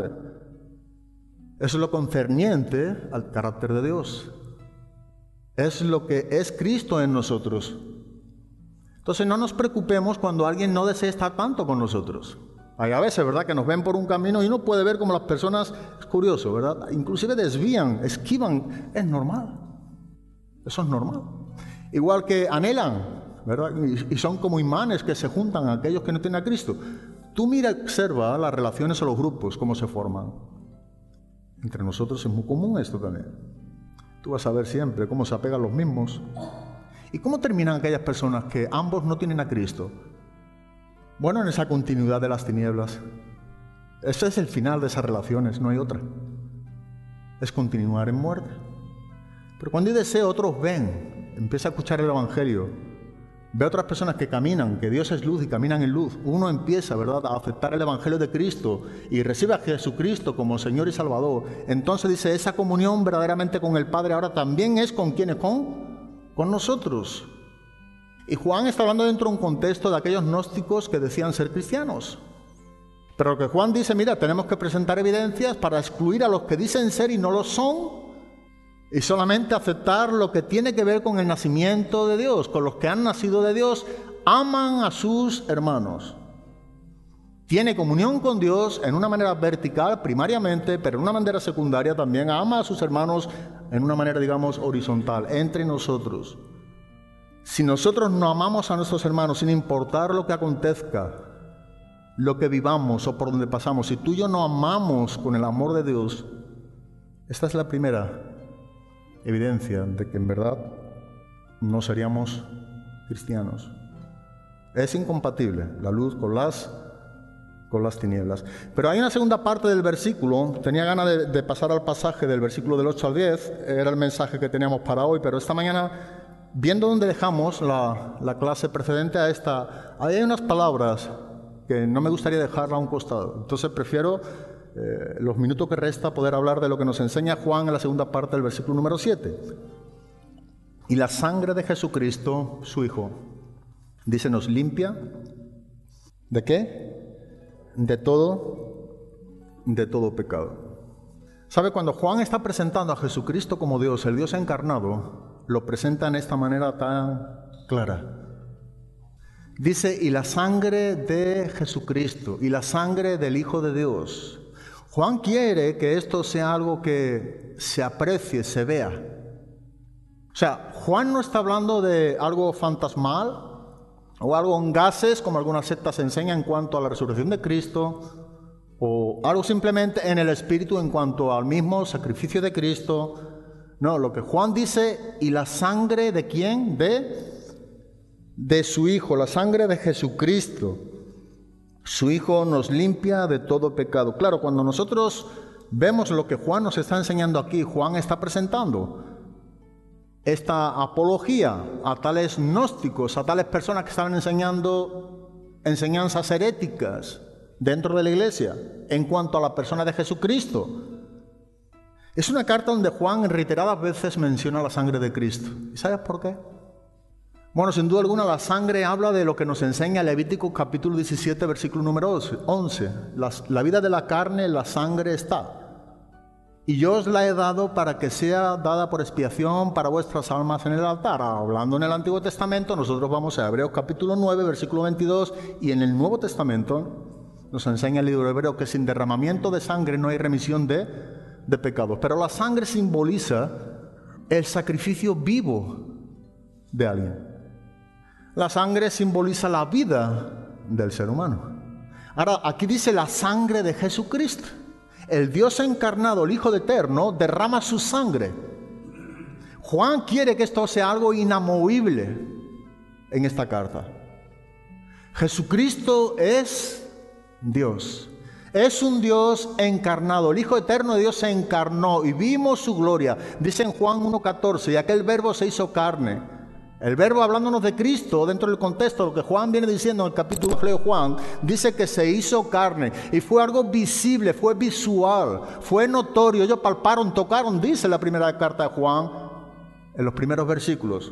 eso es lo concerniente al carácter de Dios. Es lo que es Cristo en nosotros. Entonces no nos preocupemos cuando alguien no desea estar tanto con nosotros. Hay a veces, ¿verdad?, que nos ven por un camino y uno puede ver como las personas, es curioso, ¿verdad?, inclusive desvían, esquivan, es normal. Eso es normal. Igual que anhelan, ¿verdad?, y son como imanes que se juntan a aquellos que no tienen a Cristo. Tú mira, observa las relaciones o los grupos, cómo se forman. Entre nosotros es muy común esto también. Tú vas a ver siempre cómo se apegan los mismos. ¿Y cómo terminan aquellas personas que ambos no tienen a Cristo? Bueno, en esa continuidad de las tinieblas. Ese es el final de esas relaciones, no hay otra. Es continuar en muerte. Pero cuando hay deseo, otros ven, empieza a escuchar el Evangelio, ve a otras personas que caminan, que Dios es luz y caminan en luz. Uno empieza, ¿verdad?, a aceptar el Evangelio de Cristo y recibe a Jesucristo como Señor y Salvador. Entonces dice, esa comunión verdaderamente con el Padre ahora también es con quienes, con, con nosotros. Y Juan está hablando dentro de un contexto de aquellos gnósticos que decían ser cristianos. Pero lo que Juan dice, mira, tenemos que presentar evidencias para excluir a los que dicen ser y no lo son, y solamente aceptar lo que tiene que ver con el nacimiento de Dios, con los que han nacido de Dios, aman a sus hermanos. Tiene comunión con Dios en una manera vertical, primariamente, pero en una manera secundaria también ama a sus hermanos en una manera, digamos, horizontal, entre nosotros. Si nosotros no amamos a nuestros hermanos, sin importar lo que acontezca, lo que vivamos o por donde pasamos, si tú y yo no amamos con el amor de Dios, esta es la primera evidencia de que en verdad no seríamos cristianos. Es incompatible la luz con las, con las tinieblas. Pero hay una segunda parte del versículo. Tenía ganas de, de pasar al pasaje del versículo del ocho al diez. Era el mensaje que teníamos para hoy, pero esta mañana, viendo dónde dejamos la, la clase precedente a esta, ahí hay unas palabras que no me gustaría dejarla a un costado. Entonces prefiero eh, los minutos que resta poder hablar de lo que nos enseña Juan en la segunda parte del versículo número siete. Y la sangre de Jesucristo, su Hijo, dice, nos limpia. ¿De qué? De todo, de todo pecado. ¿Sabe? Cuando Juan está presentando a Jesucristo como Dios, el Dios encarnado, lo presenta en esta manera tan clara. Dice, y la sangre de Jesucristo, y la sangre del Hijo de Dios. Juan quiere que esto sea algo que se aprecie, se vea. O sea, Juan no está hablando de algo fantasmal o algo en gases, como algunas sectas enseñan en cuanto a la resurrección de Cristo, o algo simplemente en el Espíritu en cuanto al mismo sacrificio de Cristo. No, lo que Juan dice, y la sangre de ¿quién? De, de su Hijo, la sangre de Jesucristo. Su Hijo nos limpia de todo pecado. Claro, cuando nosotros vemos lo que Juan nos está enseñando aquí, Juan está presentando esta apología a tales gnósticos, a tales personas que estaban enseñando enseñanzas heréticas dentro de la iglesia en cuanto a la persona de Jesucristo. Es una carta donde Juan reiteradas veces menciona la sangre de Cristo. ¿Y sabes por qué? Bueno, sin duda alguna la sangre habla de lo que nos enseña Levítico capítulo diecisiete, versículo número once. La, la vida de la carne, la sangre está. y yo os la he dado para que sea dada por expiación para vuestras almas en el altar. Hablando en el Antiguo Testamento, nosotros vamos a Hebreos capítulo nueve, versículo veintidós, y en el Nuevo Testamento nos enseña el libro de Hebreos que sin derramamiento de sangre no hay remisión de, de pecados. Pero la sangre simboliza el sacrificio vivo de alguien. La sangre simboliza la vida del ser humano. Ahora, aquí dice la sangre de Jesucristo. El Dios encarnado, el Hijo Eterno, derrama su sangre. Juan quiere que esto sea algo inamovible en esta carta. Jesucristo es Dios. Es un Dios encarnado. El Hijo Eterno de Dios se encarnó y vimos su gloria. Dice en Juan uno catorce, y aquel verbo se hizo carne. El verbo, hablándonos de Cristo, dentro del contexto, lo que Juan viene diciendo en el capítulo de Juan, dice que se hizo carne y fue algo visible, fue visual, fue notorio. Ellos palparon, tocaron, dice la primera carta de Juan, en los primeros versículos.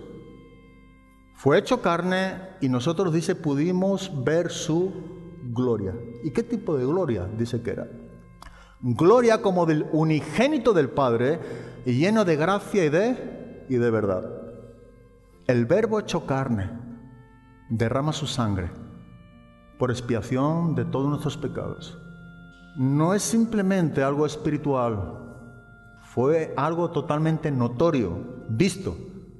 Fue hecho carne y nosotros, dice, pudimos ver su gloria. ¿Y qué tipo de gloria? Dice que era. Gloria como del unigénito del Padre, y lleno de gracia y de, y de verdad. El verbo hecho carne derrama su sangre por expiación de todos nuestros pecados. No es simplemente algo espiritual, fue algo totalmente notorio, visto.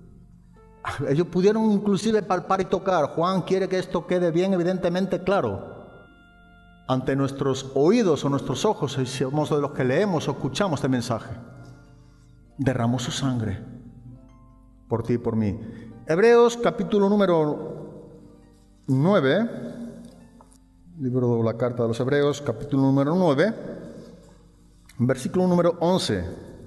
Ellos pudieron inclusive palpar y tocar. Juan quiere que esto quede bien evidentemente claro ante nuestros oídos o nuestros ojos, si somos de los que leemos o escuchamos este mensaje. Derramó su sangre por ti y por mí. Hebreos capítulo número nueve, libro de la carta de los Hebreos, capítulo número nueve, versículo número once.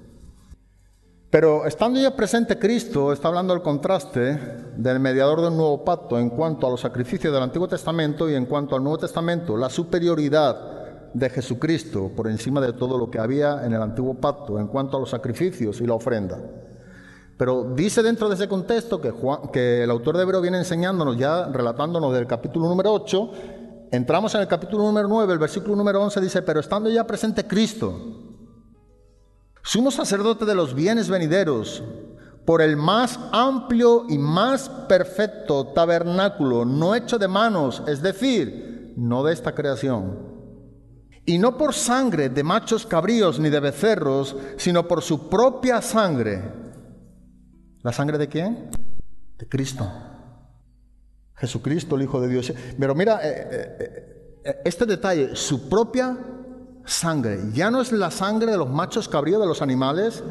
Pero estando ya presente Cristo, está hablando del contraste del mediador del nuevo pacto en cuanto a los sacrificios del Antiguo Testamento y en cuanto al Nuevo Testamento, la superioridad de Jesucristo por encima de todo lo que había en el Antiguo Pacto en cuanto a los sacrificios y la ofrenda. Pero dice dentro de ese contexto que, Juan, que el autor de Hebreos viene enseñándonos, ya relatándonos del capítulo número ocho, entramos en el capítulo número nueve, el versículo número once dice, pero estando ya presente Cristo, sumo sacerdote de los bienes venideros, por el más amplio y más perfecto tabernáculo, no hecho de manos, es decir, no de esta creación, y no por sangre de machos cabríos ni de becerros, sino por su propia sangre. ¿La sangre de quién? De Cristo. Jesucristo, el Hijo de Dios. Pero mira, eh, eh, este detalle, su propia sangre. Ya no es la sangre de los machos cabríos de los animales.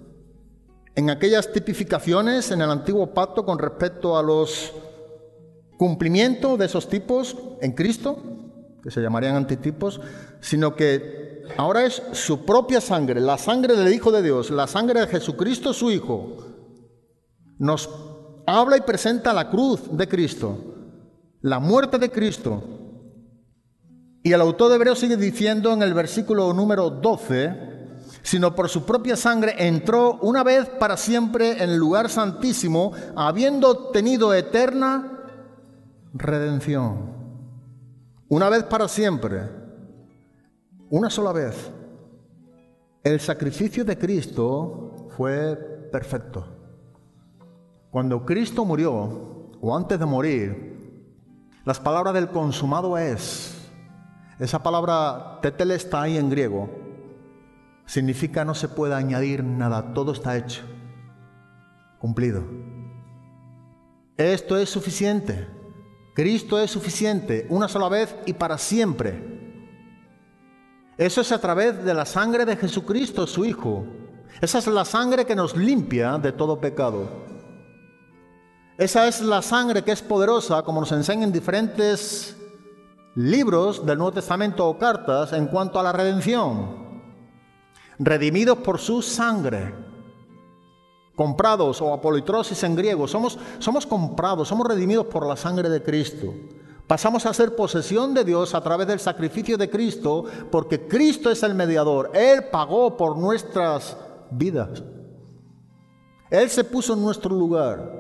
En aquellas tipificaciones en el Antiguo Pacto con respecto a los cumplimientos de esos tipos en Cristo, que se llamarían antitipos, sino que ahora es su propia sangre, la sangre del Hijo de Dios, la sangre de Jesucristo, su Hijo. Nos habla y presenta la cruz de Cristo, la muerte de Cristo. Y el autor de Hebreos sigue diciendo en el versículo número doce, sino por su propia sangre entró una vez para siempre en el lugar santísimo, habiendo obtenido eterna redención. Una vez para siempre, una sola vez. El sacrificio de Cristo fue perfecto. Cuando Cristo murió, o antes de morir, las palabras del consumado es, esa palabra tetelestai en griego, significa no se puede añadir nada, todo está hecho, cumplido. Esto es suficiente, Cristo es suficiente, una sola vez y para siempre. Eso es a través de la sangre de Jesucristo, su Hijo. Esa es la sangre que nos limpia de todo pecado. Esa es la sangre que es poderosa, como nos enseñan en diferentes libros del Nuevo Testamento o cartas, en cuanto a la redención. Redimidos por su sangre. Comprados, o apolitrosis en griego. Somos, somos comprados, somos redimidos por la sangre de Cristo. Pasamos a ser posesión de Dios a través del sacrificio de Cristo, porque Cristo es el mediador. Él pagó por nuestras vidas. Él se puso en nuestro lugar.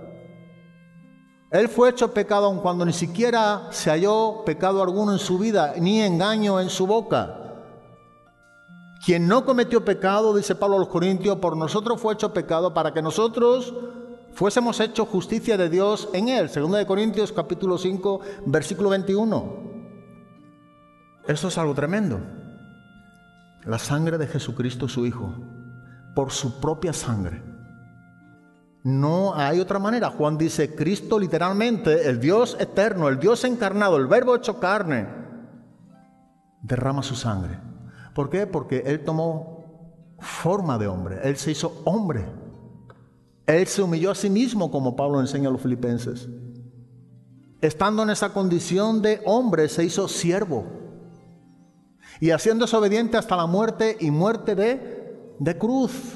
Él fue hecho pecado aun cuando ni siquiera se halló pecado alguno en su vida, ni engaño en su boca. Quien no cometió pecado, dice Pablo a los Corintios, por nosotros fue hecho pecado para que nosotros fuésemos hechos justicia de Dios en él. Segunda de Corintios capítulo cinco, versículo veintiuno. Eso es algo tremendo. La sangre de Jesucristo, su Hijo, por su propia sangre. No hay otra manera. Juan dice, Cristo literalmente, el Dios eterno, el Dios encarnado, el Verbo hecho carne, derrama su sangre. ¿Por qué? Porque Él tomó forma de hombre. Él se hizo hombre. Él se humilló a sí mismo, como Pablo enseña a los filipenses. Estando en esa condición de hombre, se hizo siervo. Y haciéndose obediente hasta la muerte y muerte de, de cruz.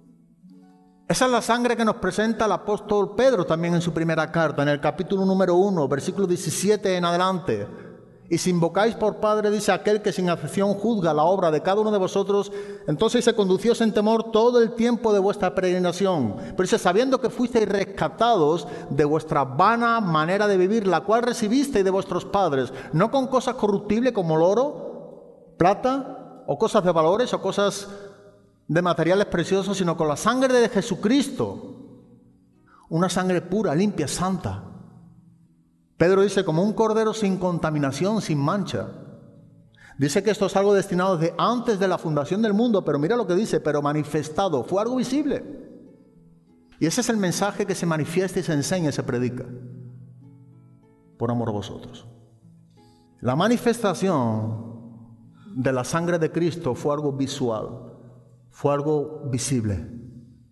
Esa es la sangre que nos presenta el apóstol Pedro también en su primera carta, en el capítulo número uno, versículo diecisiete en adelante. Y si invocáis por Padre, dice aquel que sin afección juzga la obra de cada uno de vosotros, entonces se condució en temor todo el tiempo de vuestra peregrinación. Pero dice, sabiendo que fuisteis rescatados de vuestra vana manera de vivir, la cual recibisteis de vuestros padres, no con cosas corruptibles como el oro, plata, o cosas de valores, o cosas de materiales preciosos, sino con la sangre de Jesucristo, una sangre pura, limpia, santa. Pedro dice, como un cordero sin contaminación, sin mancha. Dice que esto es algo destinado desde antes de la fundación del mundo, pero mira lo que dice, pero manifestado, fue algo visible. Y ese es el mensaje que se manifiesta y se enseña y se predica, por amor a vosotros. La manifestación de la sangre de Cristo fue algo visual, fue algo visible.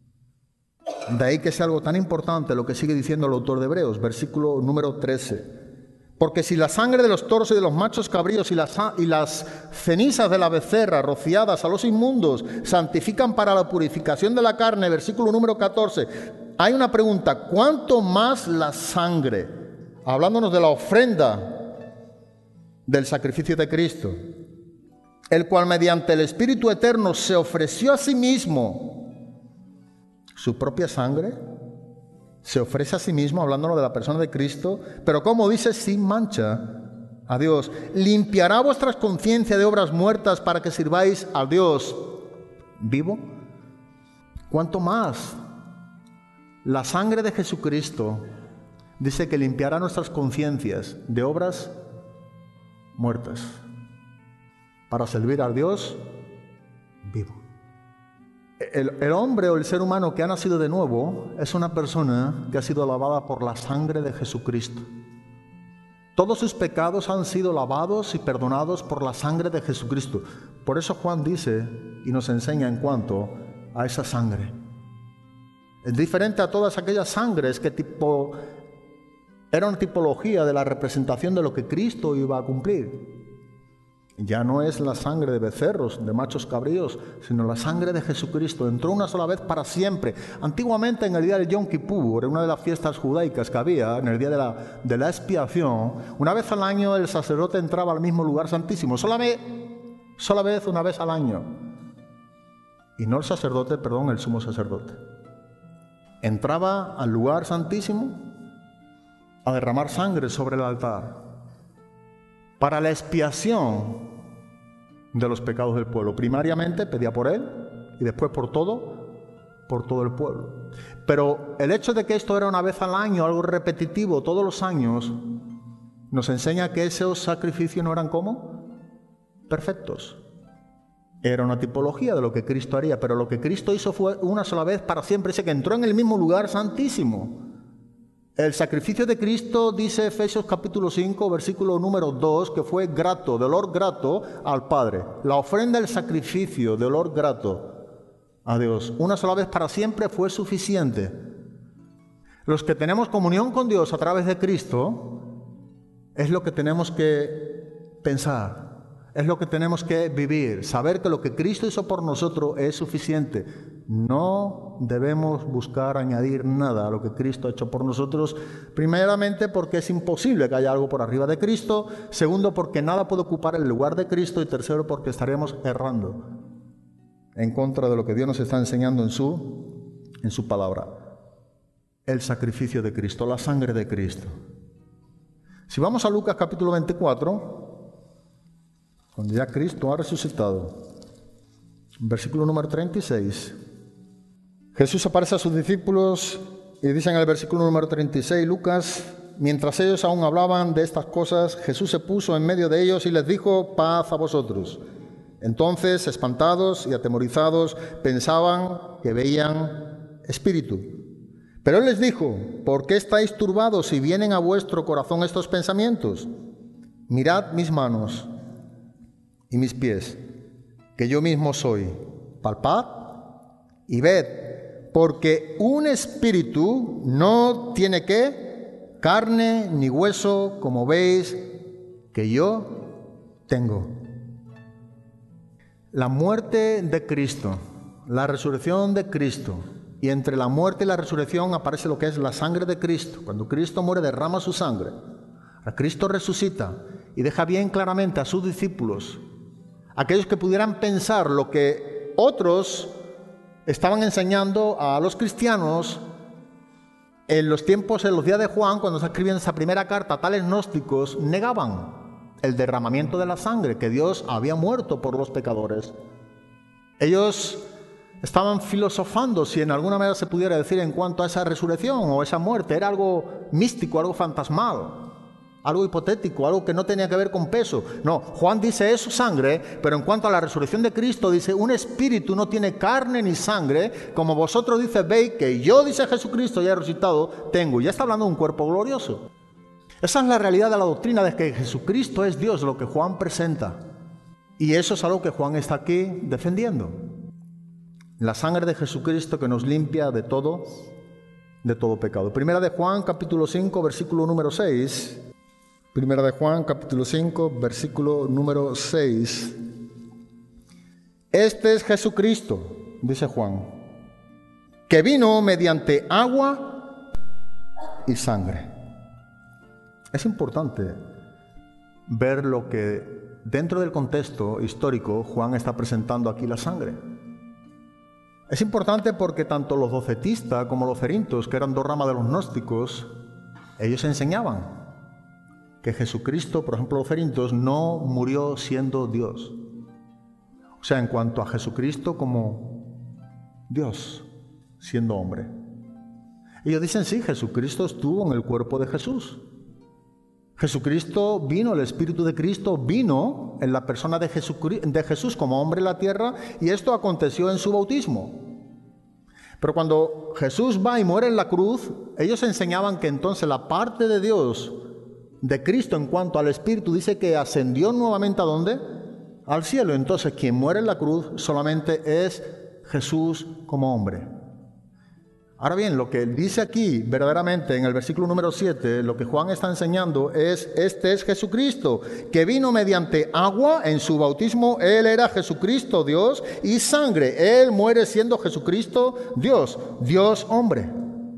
De ahí que sea algo tan importante lo que sigue diciendo el autor de Hebreos, versículo número trece. Porque si la sangre de los toros y de los machos cabríos y las, y las cenizas de la becerra rociadas a los inmundos santifican para la purificación de la carne, versículo número catorce, hay una pregunta, ¿cuánto más la sangre? Hablándonos de la ofrenda del sacrificio de Cristo, el cual mediante el Espíritu Eterno se ofreció a sí mismo. Su propia sangre se ofrece a sí mismo, hablándonos de la persona de Cristo, pero como dice, sin mancha a Dios. Limpiará vuestras conciencias de obras muertas para que sirváis a Dios vivo. ¿Cuánto más? La sangre de Jesucristo dice que limpiará nuestras conciencias de obras muertas para servir a Dios vivo. El, el hombre o el ser humano que ha nacido de nuevo es una persona que ha sido lavada por la sangre de Jesucristo. Todos sus pecados han sido lavados y perdonados por la sangre de Jesucristo. Por eso Juan dice y nos enseña en cuanto a esa sangre. Es diferente a todas aquellas sangres que tipo, era una tipología de la representación de lo que Cristo iba a cumplir. Ya no es la sangre de becerros, de machos cabríos, sino la sangre de Jesucristo. Entró una sola vez para siempre. Antiguamente, en el día de Yom Kippur, en una de las fiestas judaicas que había, en el día de la, de la expiación, una vez al año el sacerdote entraba al mismo lugar santísimo. Sola vez, sola vez, una vez al año. Y no el sacerdote, perdón, el sumo sacerdote. Entraba al lugar santísimo a derramar sangre sobre el altar para la expiación de los pecados del pueblo. Primariamente pedía por él y después por todo, por todo el pueblo. Pero el hecho de que esto era una vez al año, algo repetitivo todos los años, nos enseña que esos sacrificios no eran ¿cómo? Perfectos. Era una tipología de lo que Cristo haría, pero lo que Cristo hizo fue una sola vez para siempre. Dice que entró en el mismo lugar santísimo. El sacrificio de Cristo, dice Efesios capítulo cinco, versículo número dos, que fue grato, de olor grato al Padre. La ofrenda del sacrificio de olor grato a Dios, una sola vez para siempre, fue suficiente. Los que tenemos comunión con Dios a través de Cristo, es lo que tenemos que pensar. Es lo que tenemos que vivir, saber que lo que Cristo hizo por nosotros es suficiente. No debemos buscar añadir nada a lo que Cristo ha hecho por nosotros, primeramente porque es imposible que haya algo por arriba de Cristo, segundo porque nada puede ocupar el lugar de Cristo y tercero porque estaremos errando en contra de lo que Dios nos está enseñando en su, en su palabra. El sacrificio de Cristo, la sangre de Cristo. Si vamos a Lucas capítulo veinticuatro... cuando ya Cristo ha resucitado, Versículo número treinta y seis. Jesús aparece a sus discípulos y dice en el versículo número treinta y seis, Lucas: mientras ellos aún hablaban de estas cosas, Jesús se puso en medio de ellos y les dijo: paz a vosotros. Entonces, espantados y atemorizados, pensaban que veían espíritu. Pero Él les dijo: ¿por qué estáis turbados y vienen a vuestro corazón estos pensamientos? Mirad mis manos y mis pies, que yo mismo soy. Palpad y ved, porque un espíritu no tiene ¿qué? Carne ni hueso, como veis que yo tengo. La muerte de Cristo, la resurrección de Cristo, y entre la muerte y la resurrección aparece lo que es la sangre de Cristo. Cuando Cristo muere, derrama su sangre. A Cristo resucita y deja bien claramente a sus discípulos, aquellos que pudieran pensar lo que otros estaban enseñando a los cristianos en los tiempos, en los días de Juan, cuando se escribía esa primera carta, tales gnósticos negaban el derramamiento de la sangre, que Dios había muerto por los pecadores. Ellos estaban filosofando, si en alguna manera se pudiera decir, en cuanto a esa resurrección o esa muerte. Era algo místico, algo fantasmal, algo hipotético, algo que no tenía que ver con peso. No, Juan dice es su sangre, pero en cuanto a la resurrección de Cristo dice: un espíritu no tiene carne ni sangre, como vosotros dice veis que yo, dice Jesucristo, ya he resucitado, tengo. Ya está hablando de un cuerpo glorioso. Esa es la realidad de la doctrina de que Jesucristo es Dios, lo que Juan presenta. Y eso es algo que Juan está aquí defendiendo. La sangre de Jesucristo que nos limpia de todo, de todo pecado. Primera de Juan, capítulo cinco, versículo número seis. Primera de Juan, capítulo cinco, versículo número seis. Este es Jesucristo, dice Juan, que vino mediante agua y sangre. Es importante ver lo que dentro del contexto histórico Juan está presentando aquí la sangre. Es importante porque tanto los docetistas como los cerintos, que eran dos ramas de los gnósticos, ellos enseñaban que Jesucristo, por ejemplo, los cerintos, no murió siendo Dios. O sea, en cuanto a Jesucristo como Dios, siendo hombre. Ellos dicen, sí, Jesucristo estuvo en el cuerpo de Jesús. Jesucristo vino, el Espíritu de Cristo vino en la persona de, Jesucristo, de Jesús como hombre en la tierra, y esto aconteció en su bautismo. Pero cuando Jesús va y muere en la cruz, ellos enseñaban que entonces la parte de Dios, de Cristo en cuanto al Espíritu, dice que ascendió nuevamente ¿a dónde? Al cielo. Entonces quien muere en la cruz solamente es Jesús como hombre. Ahora bien, lo que dice aquí verdaderamente en el versículo número siete, lo que Juan está enseñando es: este es Jesucristo, que vino mediante agua en su bautismo. Él era Jesucristo Dios, y sangre. Él muere siendo Jesucristo Dios, Dios hombre.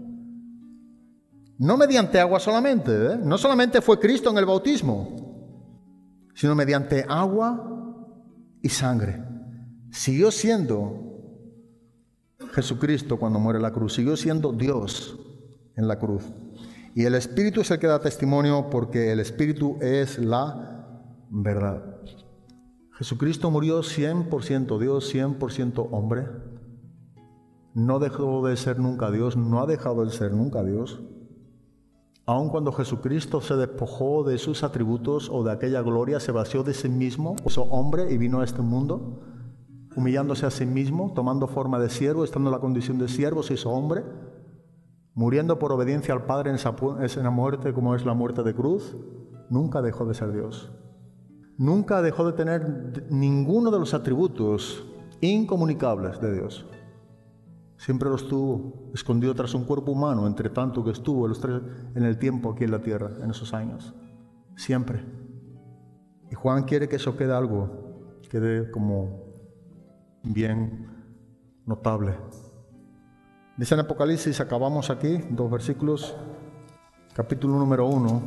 No mediante agua solamente, ¿eh? No solamente fue Cristo en el bautismo, sino mediante agua y sangre. Siguió siendo Jesucristo cuando muere en la cruz, siguió siendo Dios en la cruz. Y el Espíritu es el que da testimonio, porque el Espíritu es la verdad. Jesucristo murió cien por ciento Dios, cien por ciento hombre. No dejó de ser nunca Dios, no ha dejado de ser nunca Dios. Aun cuando Jesucristo se despojó de sus atributos o de aquella gloria, se vació de sí mismo, hizo hombre y vino a este mundo, humillándose a sí mismo, tomando forma de siervo, estando en la condición de siervo, se hizo hombre, muriendo por obediencia al Padre en esa, en esa muerte como es la muerte de cruz. Nunca dejó de ser Dios. Nunca dejó de tener ninguno de los atributos incomunicables de Dios. Siempre los tuvo escondido tras un cuerpo humano, entre tanto que estuvo los tres en el tiempo aquí en la tierra, en esos años. Siempre. Y Juan quiere que eso quede algo, quede como bien notable. Dice en Apocalipsis, acabamos aquí, dos versículos, capítulo número uno,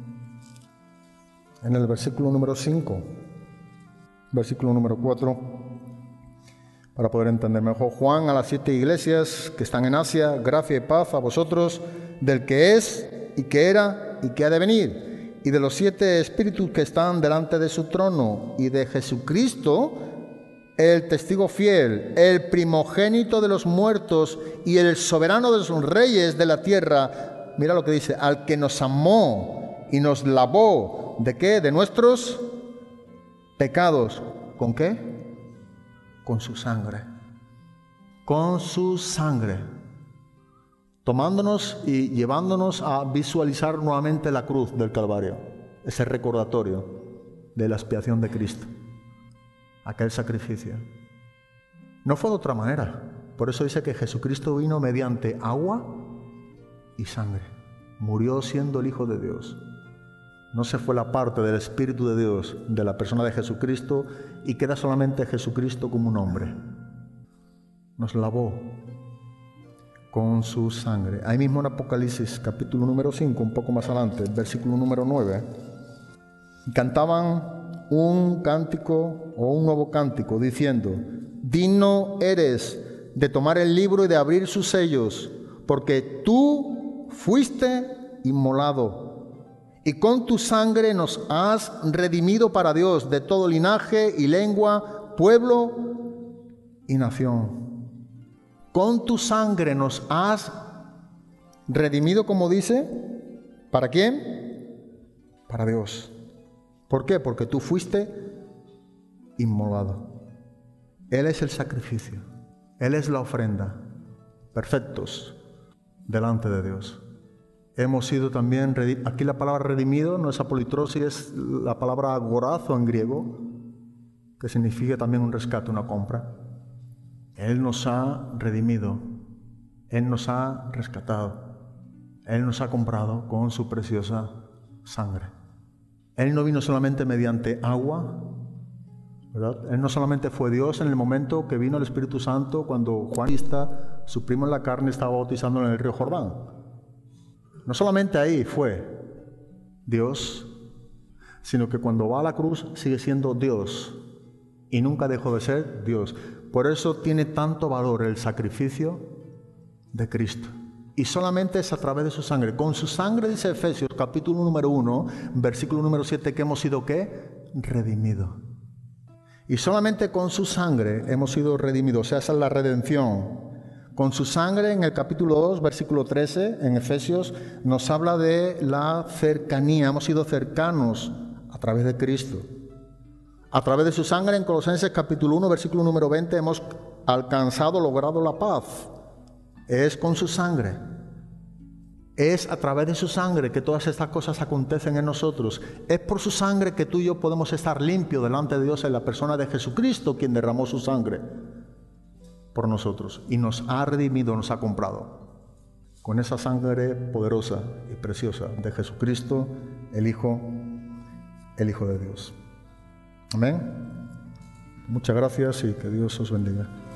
en el versículo número cinco, versículo número cuatro, para poder entender mejor. Juan, a las siete iglesias que están en Asia, gracia y paz a vosotros, del que es, y que era, y que ha de venir, y de los siete espíritus que están delante de su trono, y de Jesucristo, el testigo fiel, el primogénito de los muertos y el soberano de los reyes de la tierra. Mira lo que dice, al que nos amó y nos lavó, ¿de qué? De nuestros pecados. ¿Con qué? Con su sangre. Con su sangre. Tomándonos y llevándonos a visualizar nuevamente la cruz del Calvario. Ese recordatorio de la expiación de Cristo. Aquel sacrificio. No fue de otra manera. Por eso dice que Jesucristo vino mediante agua y sangre. Murió siendo el Hijo de Dios. No se fue la parte del Espíritu de Dios de la persona de Jesucristo y queda solamente Jesucristo como un hombre. Nos lavó con su sangre. Ahí mismo en Apocalipsis, capítulo número cinco, un poco más adelante, versículo número nueve, cantaban un cántico o un nuevo cántico diciendo: digno eres de tomar el libro y de abrir sus sellos, porque tú fuiste inmolado y con tu sangre nos has redimido para Dios de todo linaje y lengua, pueblo y nación. Con tu sangre nos has redimido, como dice, ¿para quién? Para Dios. ¿Por qué? Porque tú fuiste inmolado. Él es el sacrificio. Él es la ofrenda. Perfectos delante de Dios. Hemos sido también, aquí la palabra redimido no es apolitrosis, es la palabra agorazo en griego, que significa también un rescate, una compra. Él nos ha redimido. Él nos ha rescatado. Él nos ha comprado con su preciosa sangre. Él no vino solamente mediante agua, ¿verdad? Él no solamente fue Dios en el momento que vino el Espíritu Santo cuando Juan Bautista, su primo en la carne, estaba bautizando en el río Jordán. No solamente ahí fue Dios, sino que cuando va a la cruz sigue siendo Dios y nunca dejó de ser Dios. Por eso tiene tanto valor el sacrificio de Cristo. Y solamente es a través de su sangre. Con su sangre, dice Efesios, capítulo número uno, versículo número siete, que hemos sido, ¿qué? Redimidos. Y solamente con su sangre hemos sido redimidos. O sea, esa es la redención. Con su sangre, en el capítulo dos, versículo trece, en Efesios, nos habla de la cercanía. Hemos sido cercanos a través de Cristo. A través de su sangre, en Colosenses capítulo uno, versículo número veinte, hemos alcanzado, logrado la paz. Es con su sangre. Es a través de su sangre que todas estas cosas acontecen en nosotros. Es por su sangre que tú y yo podemos estar limpios delante de Dios en la persona de Jesucristo, quien derramó su sangre por nosotros y nos ha redimido, nos ha comprado con esa sangre poderosa y preciosa de Jesucristo, el Hijo, el Hijo de Dios. Amén. Muchas gracias y que Dios os bendiga.